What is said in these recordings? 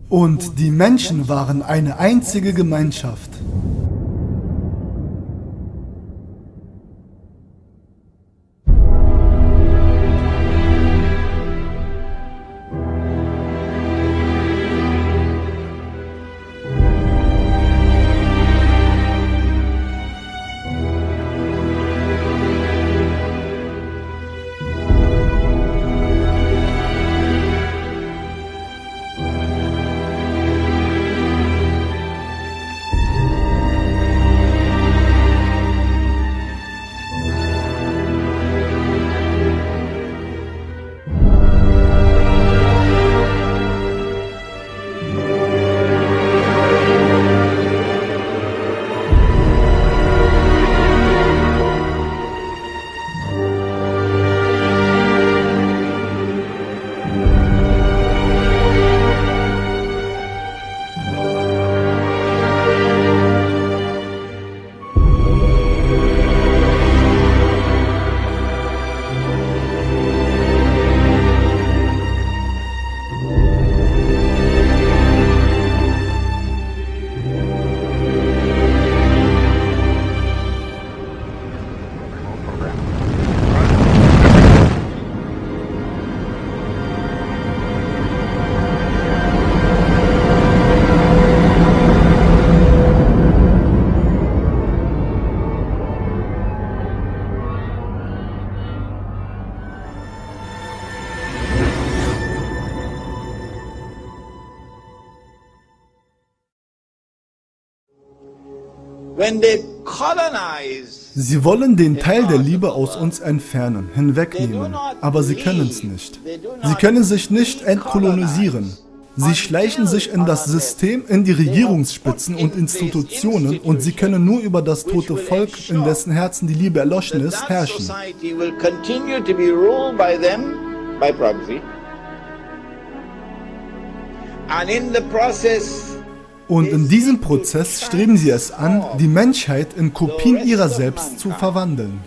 Und die Menschen waren eine einzige Gemeinschaft. Sie wollen den Teil der Liebe aus uns entfernen, hinwegnehmen, aber sie können es nicht. Sie können sich nicht entkolonisieren. Sie schleichen sich in das System, in die Regierungsspitzen und Institutionen und sie können nur über das tote Volk, in dessen Herzen die Liebe erloschen ist, herrschen. Und in diesem Prozess streben sie es an, die Menschheit in Kopien ihrer selbst zu verwandeln.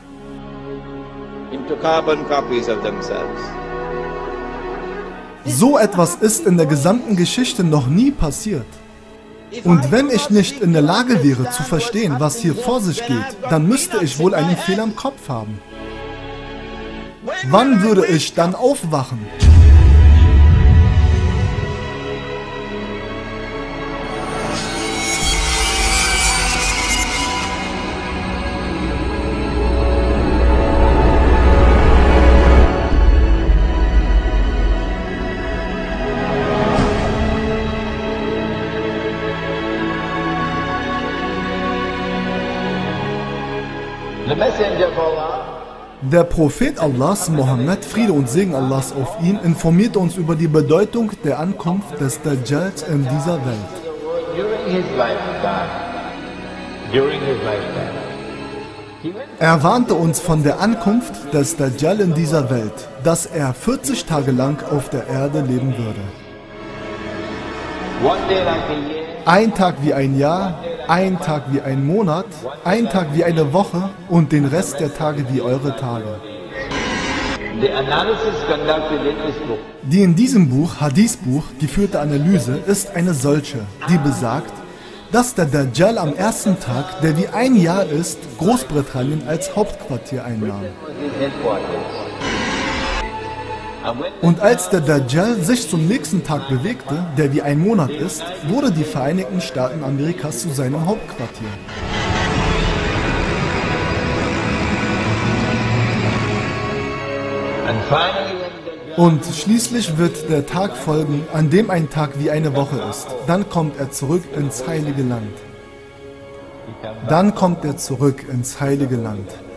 So etwas ist in der gesamten Geschichte noch nie passiert. Und wenn ich nicht in der Lage wäre zu verstehen, was hier vor sich geht, dann müsste ich wohl einen Fehler im Kopf haben. Wann würde ich dann aufwachen? Der Prophet Allahs, Mohammed, Friede und Segen Allahs auf ihn, informiert uns über die Bedeutung der Ankunft des Dajjals in dieser Welt. Er warnte uns von der Ankunft des Dajjal in dieser Welt, dass er 40 Tage lang auf der Erde leben würde. Ein Tag wie ein Jahr, ein Tag wie ein Monat, ein Tag wie eine Woche und den Rest der Tage wie eure Tage. Die in diesem Buch, Hadith-Buch, geführte Analyse ist eine solche, die besagt, dass der Dajjal am ersten Tag, der wie ein Jahr ist, Großbritannien als Hauptquartier einnahm. Und als der Dajjal sich zum nächsten Tag bewegte, der wie ein Monat ist, wurde die Vereinigten Staaten Amerikas zu seinem Hauptquartier. Und schließlich wird der Tag folgen, an dem ein Tag wie eine Woche ist. Dann kommt er zurück ins Heilige Land. Dann kommt er zurück ins Heilige Land.